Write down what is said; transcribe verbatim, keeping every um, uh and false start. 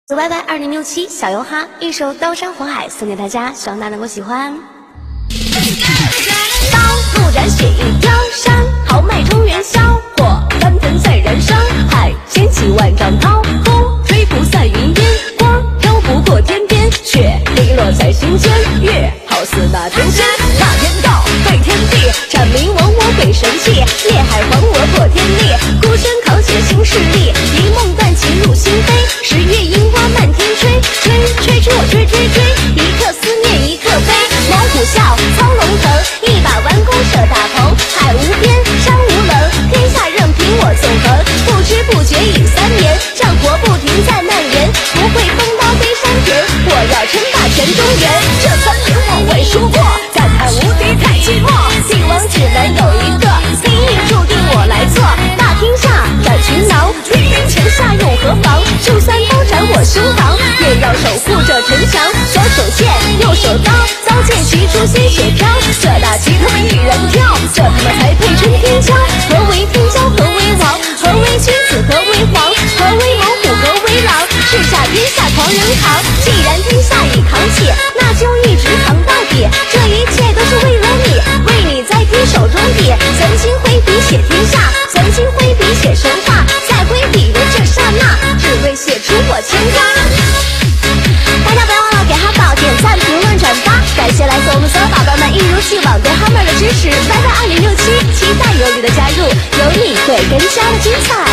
Y Y 二零六七小优哈一首《刀山火海》送给大家，希望大家能够喜欢。刀不染血一雕山，豪迈中原硝火翻腾在燃烧，海掀起万丈涛，风吹不散云烟，光飘不过天边，雪零落在心间，月好似那天仙，那天道对天地，阐明亡我鬼神气，烈海还我破天地，孤身扛起新势力，一梦断情入心扉，十月樱花漫天吹，吹吹吹我吹吹吹，一刻思念一刻悲，猛虎啸操龙腾，一把弯弓射大鹏，海无边山无棱，天下任凭我纵横，不知不觉已三年，战火不停在蔓延，不会风刀飞山田，我要称霸全中原，这三年我未输过，赞叹无敌太寂寞，帝王只能有一个，命运注定我来做，大天下斩群狼，君临城下又何妨，就算刀斩我胸膛，也要守护着城墙，左手剑右手刀，刀剑齐出鲜血飘，这大旗他们一人跳，这他妈才配称天骄，何为天骄何为王，何为君子何为皇，何为猛虎何为狼，是下天下狂人扛，既然天下已扛起，那就一直扛到底，这一切都是为了你，为你在天手中笔，曾经挥笔写天下，曾经挥笔写神话，在挥笔的这刹那，只为写出我牵挂。大家不要忘了给哈宝点赞、评论、转发，感谢来自我们所有宝宝们一如既往对哈妹的支持。Y Y 二零六七，期待有你的加入，有你会更加的精彩。